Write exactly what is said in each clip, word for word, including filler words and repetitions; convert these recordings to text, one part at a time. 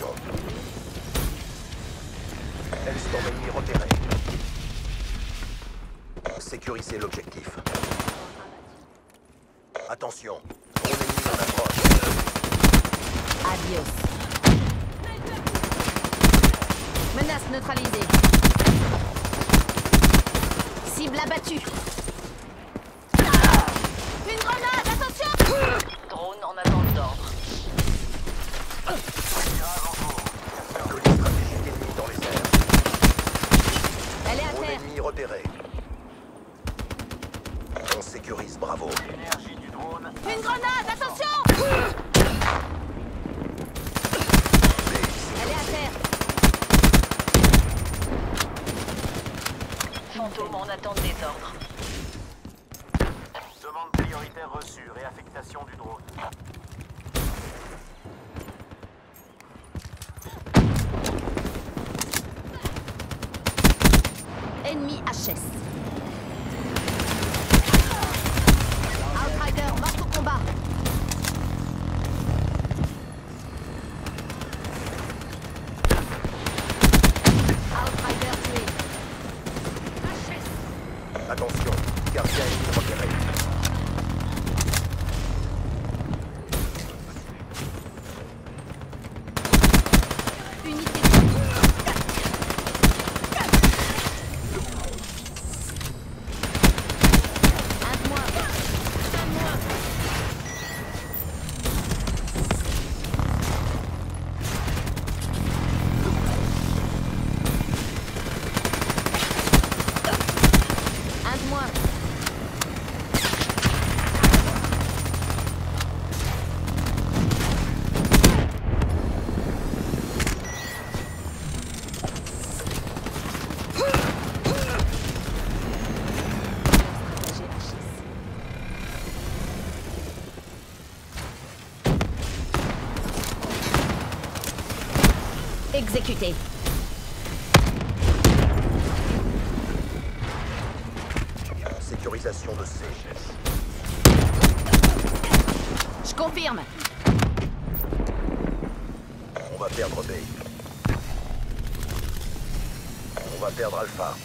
Attention. Hellstorm ennemi repéré. Sécurisez l'objectif. Attention. Drone ennemi en approche. Adios. Menace neutralisée. Cible abattue. Une grenade, attention! Drone en attente d'ordre. Colis stratégique ennemi dans les airs. Elle est à Drone terre. ennemi repéré. On sécurise, bravo. Une grenade, attention! Elle est à terre. Fantôme en attente des ordres. Demande prioritaire reçue. Réaffectation du drone. Ennemi H S. Outrider mort au combat. Outrider tué. H S. Attention. Gardien ennemi repéré. Unité. Un de moins. Un de moins. Un de moins. Exécuté. Sécurisation de C. Je confirme. On va perdre B. On va perdre Alpha.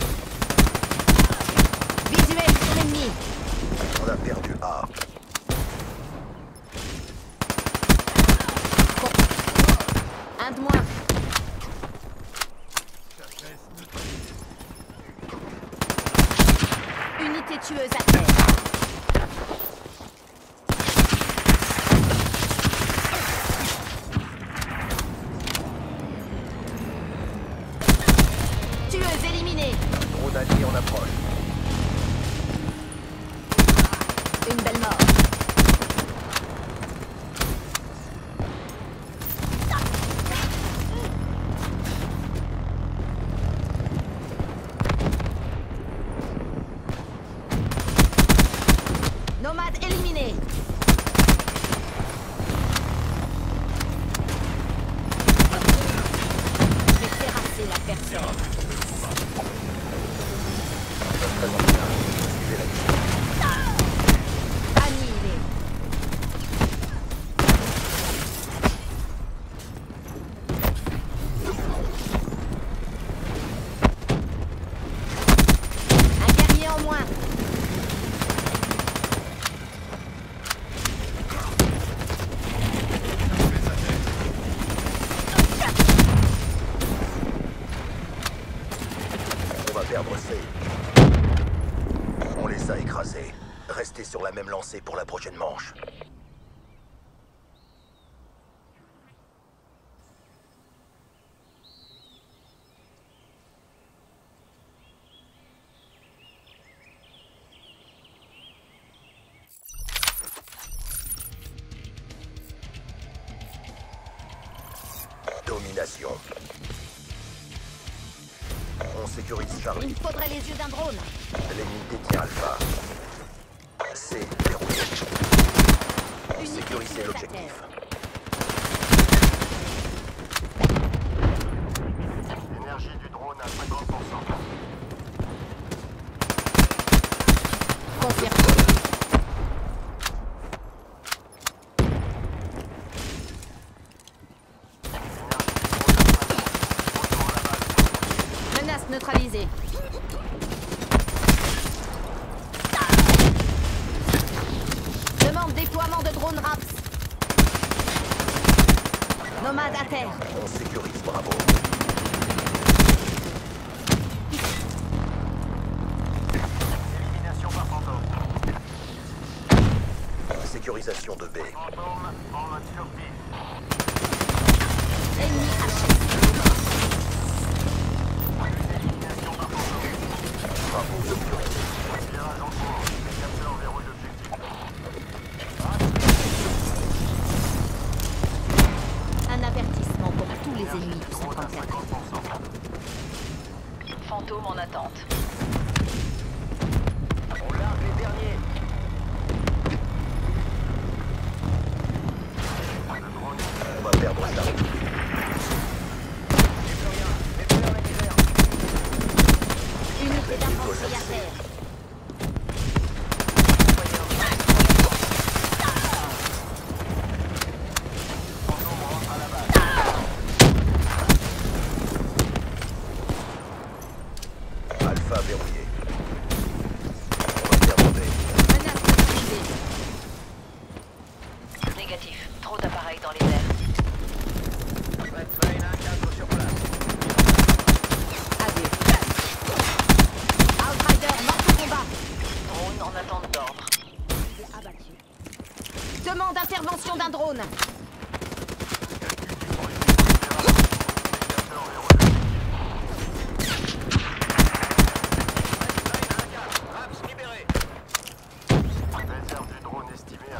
Visuel sur l'ennemi. On a perdu A. Un de moins. Unité tueuse à terre. Tueuse éliminée. Drone allié en approche. Une belle mort. Nomade éliminé. Je vais terrasser la personne. Très bien. Suivez la mission. Annihilé. Un guerrier en moins. On va perdre C. On les a écrasés. Restez sur la même lancée pour la prochaine manche. Domination. On sécurise Il Charlie. me faudrait les yeux d'un drone. L'ennemi détient Alpha. C verrouillé. Unité Sécurisez tueuse à l'objectif. terre. Énergie du drone à cinquante pour cent. Confirme. Host neutralisé. Demande déploiement de drone RAPS. Nomade à terre. On sécurise, bravo. Élimination par fantôme. Sécurisation de B. Fantôme en mode survie. Ennemi H S. Élimination par fantôme. Travaux sécurisés. Virage en cours. Les capteurs verrouillent l'objectif. Un avertissement pour tous les ennemis du Drone à cinquante-quatre. cinquante pour cent. Fantôme en attente. On largue les derniers. Le drone On va perdre ça. Unité d'infanterie à terre. fantôme rentre à la base. Alpha verrouillé. On va perdre B. Menace neutralisée. Négatif. Trop d'appareils dans les airs. Red Plane un quatre sur place. Adieu. Outrider, mort au combat. Drone en attente d'ordre. Abattu. Demande intervention d'un drone. Raps libéré. Réserve du drone estimée à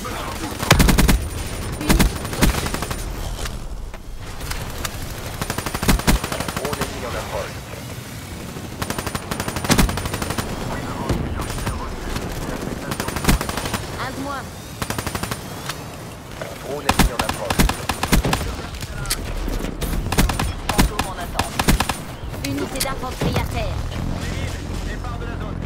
Drone ennemi en approche. Un de moins. Drone ennemi en approche. Fantôme en attente. Unité d'infanterie à terre. départ de la zone.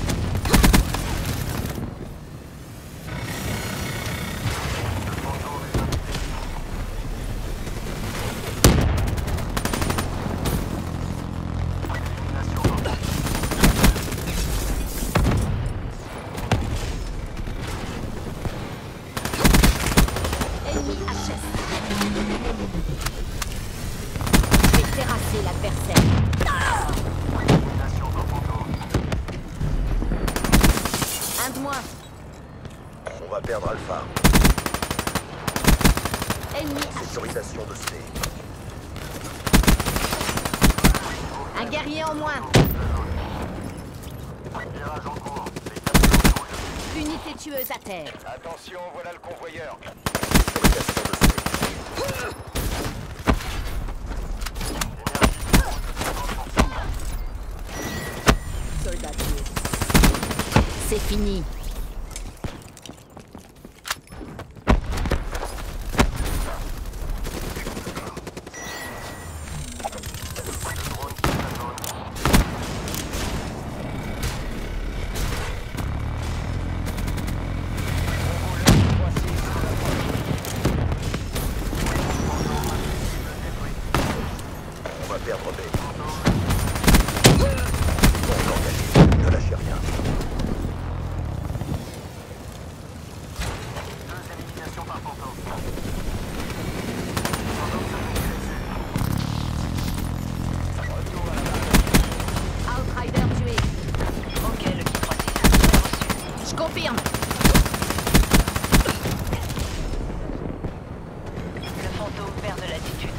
Ennemi H S. Je vais terrasser l'adversaire. Élimination par fantôme. Un de moins. On va perdre Alpha. Ennemi H S. Sécurisation de C. Un guerrier en moins. Virage en cours. Les capteurs verrouillent. Unité tueuse à terre. Attention, voilà le convoyeur. Sécurisation de C. Soldat tué. C'est fini. On va perdre B. Bon, engagé. Ne lâchez rien. Deux éliminations par fantôme. Outrider tué. Ok, le kit trois six. Reçu. Je confirme. Le fantôme perd de l'attitude.